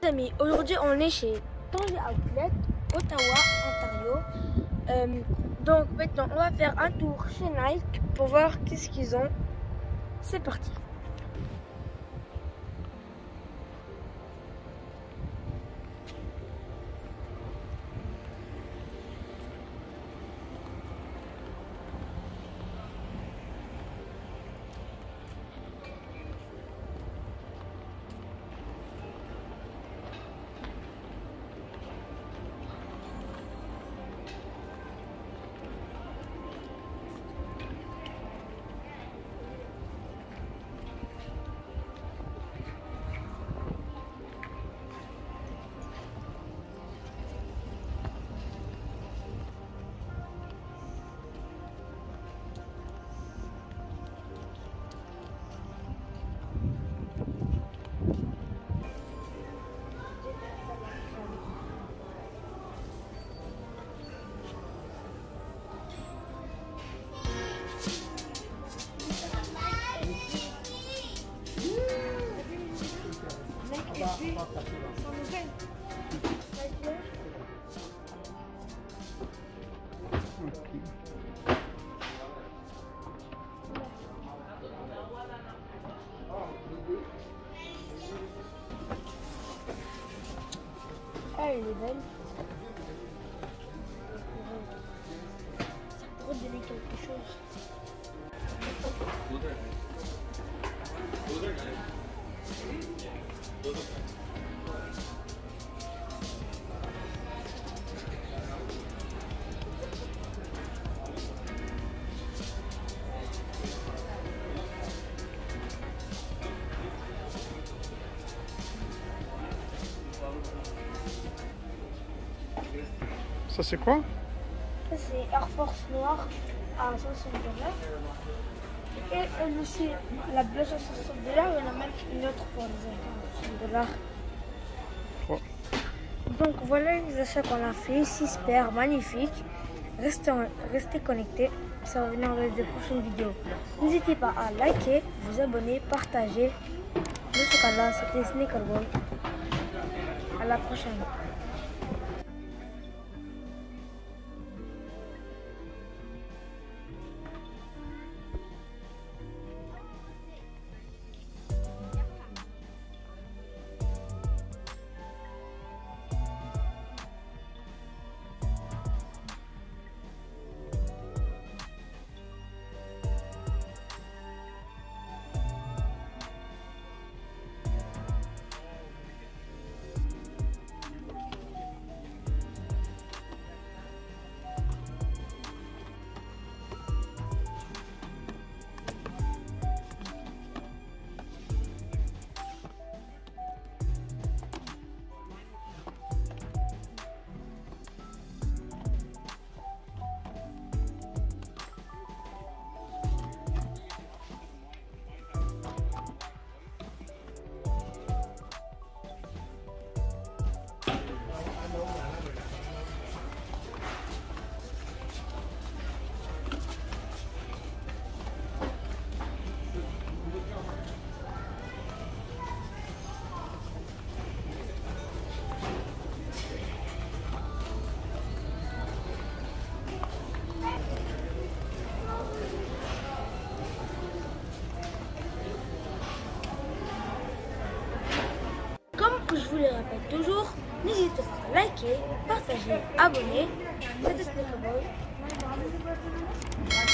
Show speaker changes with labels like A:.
A: Les amis, aujourd'hui on est chez Tanger Outlet, Ottawa, Ontario. Donc maintenant on va faire un tour chez Nike pour voir qu'est-ce qu'ils ont. C'est parti. Ah, elle est belle. Ça pourrait donner quelque chose.
B: Ça c'est quoi?
A: Ça c'est Air Force Noir à 60 $. Et elle aussi, la blush à 60 $, il y en a même une autre pour les enfants à 60 $.
B: Oh.
A: Donc voilà les achats qu'on a fait, 6 paires magnifiques. Restez connectés, ça va venir dans les prochaines vidéos. N'hésitez pas à liker, vous abonner, partager. Dans ce cas-là, c'était Sneaker Boy. À la prochaine. Je vous le répète toujours, n'hésitez pas à liker, partager, abonner. C'était Sneaker Boy.